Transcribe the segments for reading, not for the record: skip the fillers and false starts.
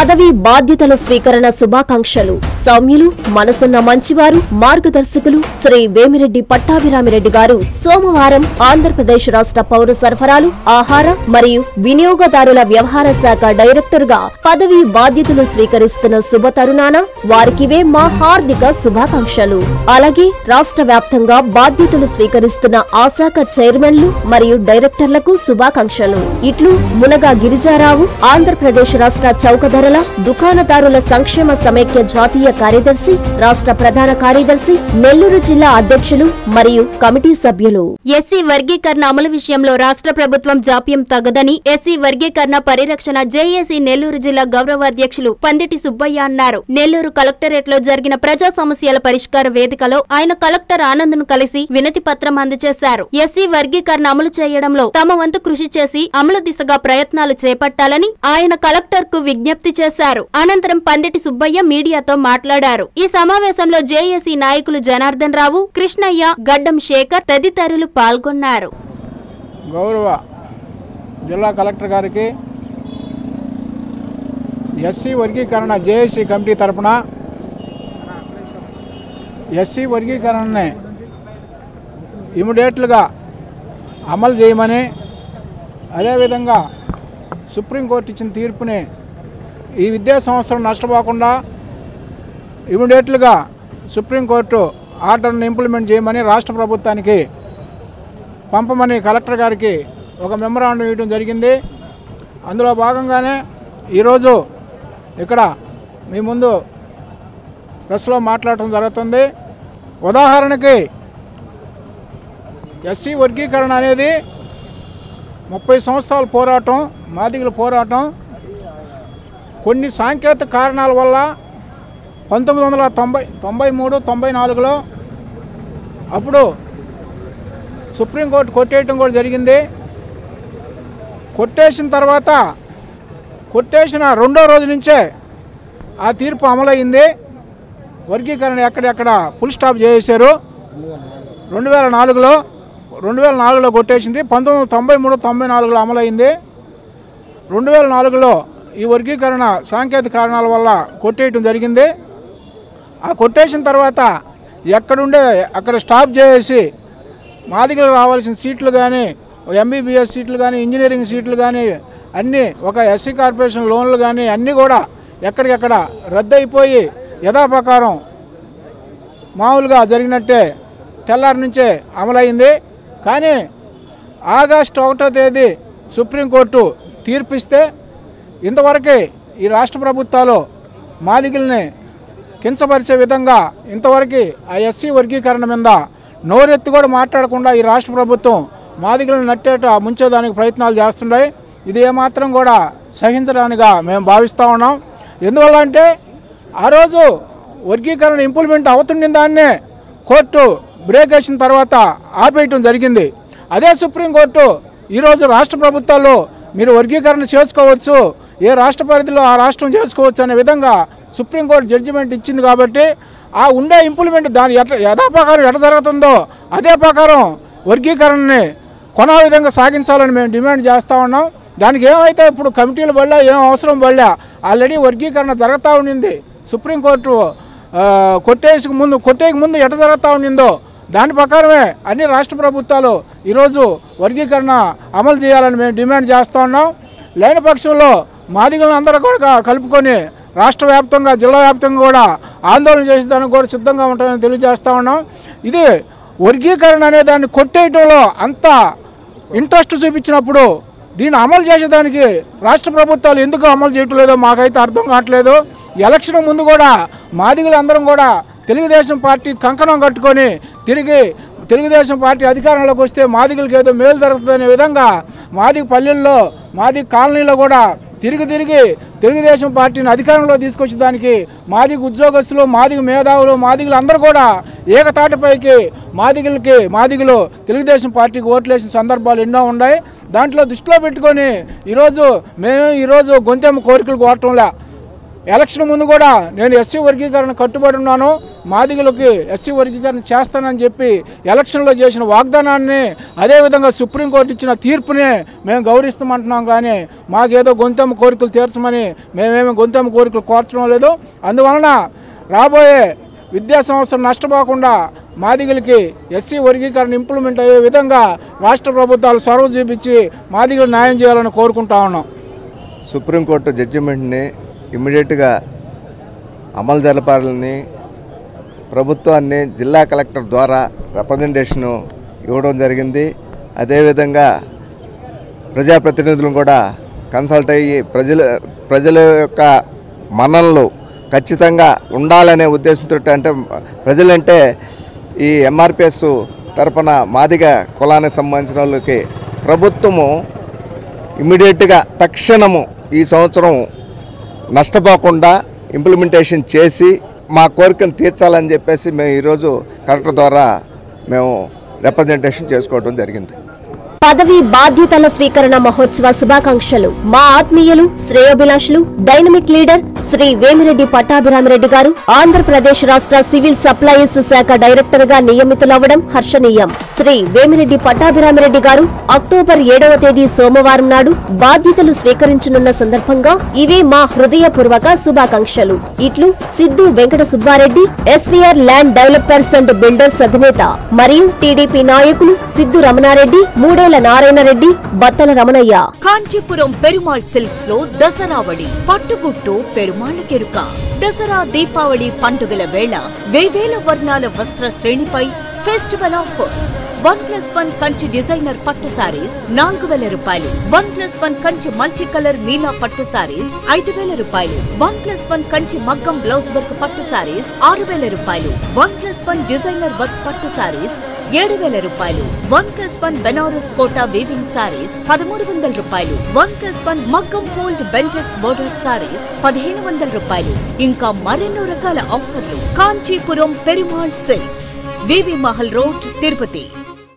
పదవి బాధ్యతల స్వీకరణ శుభాకాంక్షలు. సౌమ్యులు, మనసున్న మంచివారు, మార్గదర్శకులు శ్రీ వేమిరెడ్డి పట్టాభిరామిరెడ్డి గారు సోమవారం ఆంధ్రప్రదేశ్ రాష్ట్ర పౌర సరఫరాలు, ఆహార మరియు వినియోగదారుల వ్యవహార శాఖ డైరెక్టర్ గా పదవి బాధ్యతలు స్వీకరిస్తున్న శుభ తరుణాన వారికివే మా హార్దిక శుభాకాంక్షలు. అలాగే రాష్ట్ర వ్యాప్తంగా బాధ్యతలు స్వీకరిస్తున్న ఆ శాఖ చైర్మన్లు మరియు డైరెక్టర్లకు శుభాకాంక్షలు. ఇట్లు మునగా గిరిజారావు, ఆంధ్రప్రదేశ్ రాష్ట్ర చౌకధరల దుకాణదారుల సంక్షేమ సమైక్య జాతీయ కార్యదర్శి, రాష్ట్ర ప్రధాన కార్యదర్శి, నెల్లూరు జిల్లా అధ్యక్షులు మరియు కమిటీ సభ్యులు. ఎస్సీ వర్గీకరణ అమలు విషయంలో రాష్ట్ర ప్రభుత్వం జాప్యం తగదని ఎస్సీ వర్గీకరణ పరిరక్షణ జేఏసీ నెల్లూరు జిల్లా గౌరవ అధ్యక్షులు పందిటి సుబ్బయ్య అన్నారు. నెల్లూరు కలెక్టరేట్ లో జరిగిన ప్రజా సమస్యల పరిష్కార వేదికలో ఆయన కలెక్టర్ ఆనంద్ ను కలిసి వినతి పత్రం అందజేశారు. ఎస్సీ వర్గీకరణ అమలు చేయడంలో తమ వంతు కృషి చేసి అమలు దిశగా ప్రయత్నాలు చేపట్టాలని ఆయన కలెక్టర్ కు విజ్ఞప్తి చేశారు. అనంతరం పందిటి సుబ్బయ్య మీడియాతో మాట్లాడారు. ఈ సమావేశంలో జేఏసీ నాయకులు జనార్దన్ రావు, కృష్ణయ్య, గడ్డం శేఖర్ తదితరులు పాల్గొన్నారు. గౌరవ జిల్లా కలెక్టర్ గారికి ఎస్సీ వర్గీకరణ జేఏసీ కమిటీ తరఫున ఎస్సీ వర్గీకరణని ఇమిడియట్లుగా అమలు చేయమని, అదేవిధంగా సుప్రీంకోర్టు ఇచ్చిన తీర్పుని ఈ విద్యా సంవత్సరం నష్టపోకుండా ఇమిడియట్లుగా సుప్రీంకోర్టు ఆర్డర్ని ఇంప్లిమెంట్ చేయమని రాష్ట్ర ప్రభుత్వానికి పంపమని కలెక్టర్ గారికి ఒక మెమరాండం ఇవ్వడం జరిగింది. అందులో భాగంగానే ఈరోజు ఇక్కడ మీ ముందు ప్రెస్లో మాట్లాడటం జరుగుతుంది. ఉదాహరణకి ఎస్సీ వర్గీకరణ అనేది 30 సంవత్సరాల పోరాటం, మాదిగల పోరాటం. కొన్ని సాంకేతిక కారణాల వల్ల 1993-94లో అప్పుడు సుప్రీంకోర్టు కొట్టేయటం కూడా జరిగింది. కొట్టేసిన తర్వాత కొట్టేసిన రెండో రోజు నుంచే ఆ తీర్పు అమలైంది. వర్గీకరణ ఎక్కడెక్కడ ఫుల్ స్టాప్ చేసేశారు. 2004లో కొట్టేసింది. 1993-94లో అమలైంది. 2004లో ఈ వర్గీకరణ సాంకేతిక కారణాల వల్ల కొట్టేయటం జరిగింది. ఆ కొట్టేసిన తర్వాత ఎక్కడుండే అక్కడ స్టాప్ చేసి మాదిగలు రావాల్సిన సీట్లు కానీ, ఎంబీబీఎస్ సీట్లు కానీ, ఇంజనీరింగ్ సీట్లు కానీ, అన్నీ ఒక ఎస్సీ కార్పొరేషన్ లోన్లు కానీ అన్నీ కూడా ఎక్కడికెక్కడ రద్దు అయిపోయి యథాప్రకారం మామూలుగా జరిగినట్టే తెల్లారి నుంచే అమలైంది. కానీ ఆగస్టు 1వ తేదీ సుప్రీంకోర్టు తీర్పిస్తే ఇంతవరకే ఈ రాష్ట్ర ప్రభుత్వాలు మాదిగల్ని కించపరిచే విధంగా ఇంతవరకు ఆ ఎస్సీ వర్గీకరణ మీద నోరెత్తి కూడా మాట్లాడకుండా ఈ రాష్ట్ర ప్రభుత్వం మాదిగలను నట్టేట ముంచేదానికి ప్రయత్నాలు చేస్తున్నాయి. ఇది ఏమాత్రం కూడా సహించడానిగా మేము భావిస్తూ ఉన్నాం. ఎందువల్ల అంటే ఆ రోజు వర్గీకరణ ఇంప్లిమెంట్ అవుతుండే దాన్నే కోర్టు బ్రేక్ వేసిన తర్వాత ఆపేయటం జరిగింది. అదే సుప్రీంకోర్టు ఈరోజు రాష్ట్ర ప్రభుత్వాల్లో మీరు వర్గీకరణ చేసుకోవచ్చు, ఏ రాష్ట్ర పరిధిలో ఆ రాష్ట్రం చేసుకోవచ్చు అనే విధంగా సుప్రీంకోర్టు జడ్జిమెంట్ ఇచ్చింది. కాబట్టి ఆ ఉండే ఇంప్లిమెంట్ దాని యథాప్రకారం ఎట జరుగుతుందో అదే ప్రకారం వర్గీకరణని కొనా విధంగా సాగించాలని మేము డిమాండ్ చేస్తూ ఉన్నాం. దానికి ఏమైతే ఇప్పుడు కమిటీలు పడలే, ఏం అవసరం పడలే, ఆల్రెడీ వర్గీకరణ జరుగుతూ ఉండింది. సుప్రీంకోర్టు కొట్టేయక ముందు ఎట జరుగుతూ ఉండిందో దాని ప్రకారమే అన్ని రాష్ట్ర ప్రభుత్వాలు ఈరోజు వర్గీకరణ అమలు చేయాలని మేము డిమాండ్ చేస్తూ ఉన్నాం. లేని పక్షంలో మాదిగలను అందరూ కూడా కలుపుకొని రాష్ట్ర వ్యాప్తంగా, జిల్లా వ్యాప్తంగా కూడా ఆందోళన చేసేదానికి కూడా సిద్ధంగా ఉంటామని తెలియజేస్తూ ఉన్నాం. ఇది వర్గీకరణ అనే దాన్ని కొట్టేయటంలో అంత ఇంట్రెస్ట్ చూపించినప్పుడు దీన్ని అమలు చేసేదానికి రాష్ట్ర ప్రభుత్వాలు ఎందుకు అమలు చేయటం లేదో మాకైతే అర్థం కావట్లేదు. ఎలక్షన్ ముందు కూడా మాదిగలందరం కూడా తెలుగుదేశం పార్టీ కంకణం కట్టుకొని తిరిగి తెలుగుదేశం పార్టీ అధికారంలోకి వస్తే మాదిగలకు ఏదో మేలు జరుగుతుందనే విధంగా మాదిగ పల్లెల్లో, మాదిగ కాలనీలో కూడా తిరిగి తెలుగుదేశం పార్టీని అధికారంలో తీసుకొచ్చేదానికి మాదిగ ఉద్యోగస్తులు, మాదిగ మేధావులు, మాదిగలు అందరూ కూడా ఏకతాటిపైకి మాదిగలు తెలుగుదేశం పార్టీకి ఓట్లేసిన సందర్భాలు ఎన్నో ఉన్నాయి. దాంట్లో దృష్టిలో పెట్టుకొని ఈరోజు గొంతెమ్మ కోరికలు కోరటంలా ఎలక్షన్ ముందు కూడా నేను ఎస్సీ వర్గీకరణ కట్టుబడి ఉన్నాను, మాదిగలకి ఎస్సీ వర్గీకరణ చేస్తానని చెప్పి ఎలక్షన్లో చేసిన వాగ్దానాన్ని అదేవిధంగా సుప్రీంకోర్టు ఇచ్చిన తీర్పుని మేము గౌరవిస్తామంటున్నాం. కానీ మాకేదో గొంతెమ్మ కోరికలు తీర్చమని మేమేమి గొంతెమ్మ కోరికలు కోర్చడం లేదు. అందువలన రాబోయే విద్యా సంవత్సరం నష్టపోకుండా మాదిగలకి ఎస్సీ వర్గీకరణ ఇంప్లిమెంట్ అయ్యే విధంగా రాష్ట్ర ప్రభుత్వాలు చొరవ చూపించి మాదిగలు న్యాయం చేయాలని కోరుకుంటా ఉన్నాం. సుప్రీంకోర్టు జడ్జిమెంట్ని ఇమ్మీడియట్గా అమలు జరపాలని ప్రభుత్వాన్ని జిల్లా కలెక్టర్ ద్వారా రిప్రజెంటేషను ఇవ్వడం జరిగింది. అదేవిధంగా ప్రజాప్రతినిధులను కూడా కన్సల్ట్ అయ్యి ప్రజల యొక్క మన్ననలు ఖచ్చితంగా ఉండాలనే ఉద్దేశంతో, అంటే ప్రజలంటే ఈ ఎంఆర్పిఎస్ తరపున మాదిగ కులానికి సంబంధించిన వాళ్ళకి ప్రభుత్వము ఇమ్మీడియట్గా తక్షణము ఈ సంవత్సరం నష్టపోకుండా ఇంప్లిమెంటేషన్ చేసి మా కోరికను తీర్చాలని చెప్పేసి మేము ఈరోజు కలెక్టర్ ద్వారా మేము రిప్రజెంటేషన్ చేసుకోవడం జరిగింది. పదవి బాధ్యతల స్వీకరణ మహోత్సవ శుభాకాంక్షలు. మా ఆత్మీయులు, శ్రేయోభిలాషులు, డైనమిక్ లీడర్ శ్రీ వేమిరెడ్డి పట్టాభిరామిరెడ్డి గారు ఆంధ్రప్రదేశ్ రాష్ట్ర సివిల్ సప్లైస్ శాఖ డైరెక్టర్ గా నియమితులవ్వడం హర్షణీయం. శ్రీ వేమిరెడ్డి పట్టాభిరామిరెడ్డి గారు అక్టోబర్ 7వ తేదీ సోమవారం నాడు బాధ్యతలు స్వీకరించనున్న సందర్భంగా ఇవే మా హృదయపూర్వక శుభాకాంక్షలు. ఇట్లు Siddhu Venkata Subbareddy, SVR land developers and builders అధినేత మరియు టీడీపీ నాయకులు సిద్ధు రమణారెడ్డి, మూడేళ్ల నారాయణరెడ్డి, బత్తల రమణయ్య. కాంచీపురం పెరుమాళ్ సిల్క్స్ లో దసరావళి పట్టుగుట్టు పెరుమాళ్ కెరుక. దసరా దీపావళి పండుగల వేళ వేవేల వర్ణాల వస్త్ర శ్రేణిపై ఫెస్టివల్ ఆఫర్స్. 1+1 కంచి డిజైనర్ పట్టు సారీస్ 4000 రూపాయలు. 1+1 కంచి మల్టీ కలర్ మీనా పట్టు సారీస్ 5000 రూపాయలు. 1+1 కంచి మగ్గం బ్లౌజ్ వర్క్ పట్టు సారీస్ 6000 రూపాయలు. 1+1 డిజైనర్ వర్క్ పట్టు సారీస్ 7000 రూపాయలు. 1+1 బెనారస్ కోటా వీవింగ్ సారీస్ 1300 రూపాయలు. 1+1 మగ్గం ఫోల్డ్ బెంటెక్స్ బోర్డర్ సారీస్ 1500 రూపాయలు. ఇంకా మరెన్నో రకాల ఆఫర్లు. Kanchipuram Perumal silks, V V Mahal road, Tirupati.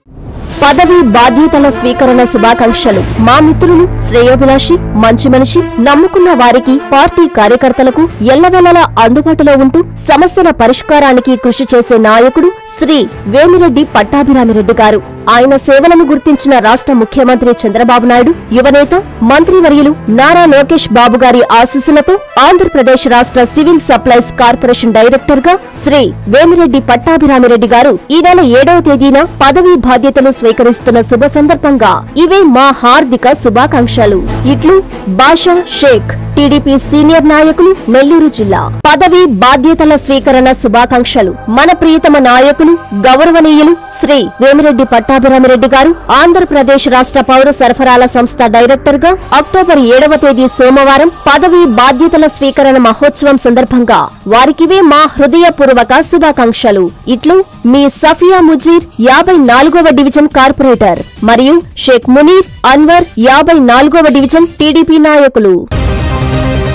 పదవి బాధ్యతల స్వీకరణ శుభాకాంక్షలు. మా మిత్రులు, శ్రేయోభిలాషి, మంచి మనిషి, నమ్ముకున్న వారికి, పార్టీ కార్యకర్తలకు ఎల్లవెల్లలా అందుబాటులో ఉంటూ సమస్యల పరిష్కారానికి కృషి చేసే నాయకుడు శ్రీ వేమిరెడ్డి పట్టాభిరామిరెడ్డి గారు. ఆయన సేవలను గుర్తించిన రాష్ట్ర ముఖ్యమంత్రి చంద్రబాబు నాయుడు, యువనేత, మంత్రివర్యులు నారా లోకేష్ బాబు గారి ఆశీస్సులతో ఆంధ్రప్రదేశ్ రాష్ట్ర సివిల్ సప్లైస్ కార్పొరేషన్ డైరెక్టర్ గా శ్రీ వేమిరెడ్డి పట్టాభిరామిరెడ్డి గారు ఈ నెల 7వ తేదీన పదవీ బాధ్యతలు స్వీకరిస్తున్న శుభ సందర్భంగా ఇవే మా హార్దిక శుభాకాంక్షలు. ఇట్లు బాషా షేక్, టీడీపీ సీనియర్ నాయకులు, నెల్లూరు జిల్లా. పదవి బాధ్యతల స్వీకరణ శుభాకాంక్షలు. మన ప్రియతమ నాయకులు, గౌరవనీయులు శ్రీ వేమిరెడ్డి పట్టాభిరామిరెడ్డి గారు ఆంధ్రప్రదేశ్ రాష్ట్ర పౌర సరఫరాల సంస్థ డైరెక్టర్ గా అక్టోబర్ 7వ తేదీ సోమవారం పదవి బాధ్యతల స్వీకరణ మహోత్సవం సందర్భంగా వారికివే మా హృదయపూర్వక శుభాకాంక్షలు. ఇట్లు మీ సఫియా ముజీర్, 54వ డివిజన్ కార్పొరేటర్, మరియు షేక్ మునీర్ అన్వర్, 54వ డివిజన్ టీడీపీ నాయకులు.